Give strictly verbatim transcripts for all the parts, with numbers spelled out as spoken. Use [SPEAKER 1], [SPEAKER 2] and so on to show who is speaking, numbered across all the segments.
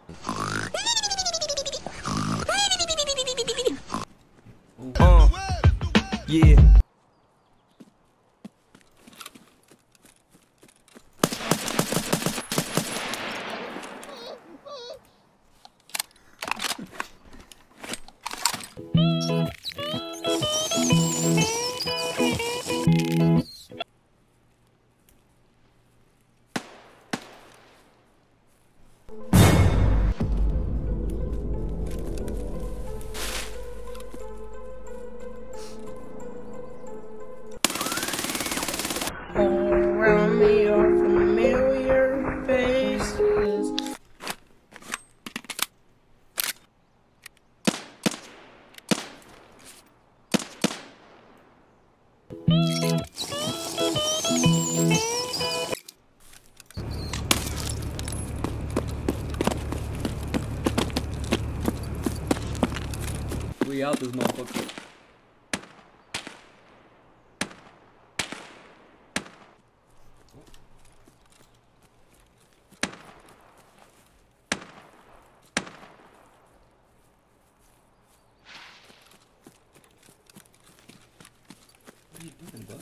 [SPEAKER 1] Uh, yeah.
[SPEAKER 2] All around me are familiar faces.
[SPEAKER 1] We out this motherfucker. What are you doing, bud?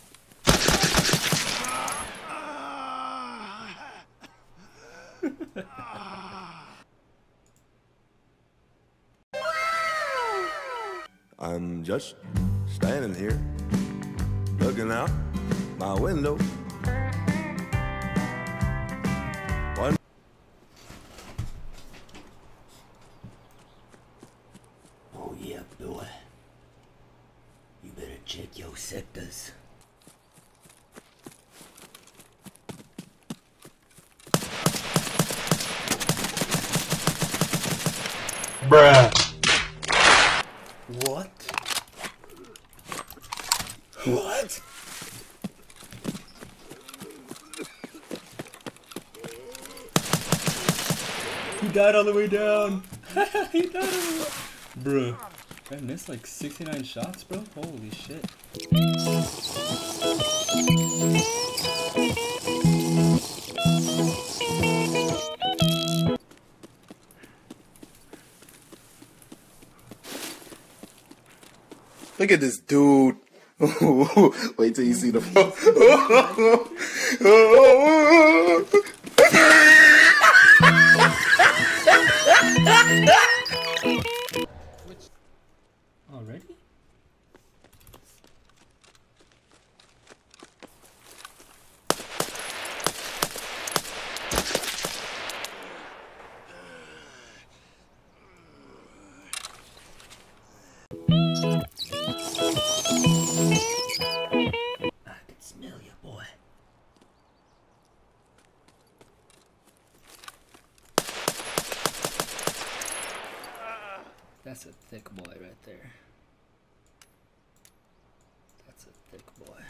[SPEAKER 3] I'm just standing here, looking out my window. One.
[SPEAKER 4] Oh yeah, boy. You better check your sectors.
[SPEAKER 2] Bruh.
[SPEAKER 4] What? What?
[SPEAKER 1] He died all the way down. He died all the way. Bruh. I missed like sixty-nine shots, bro. Holy shit.
[SPEAKER 5] Look at this dude. Wait till you see the phone.
[SPEAKER 1] Already?
[SPEAKER 4] I can smell you, boy.
[SPEAKER 1] That's a thick boy right there. That's a thick boy.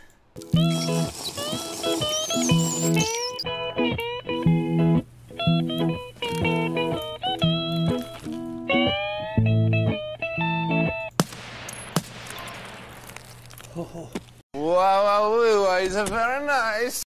[SPEAKER 5] Wow, wow, wow, it's very nice.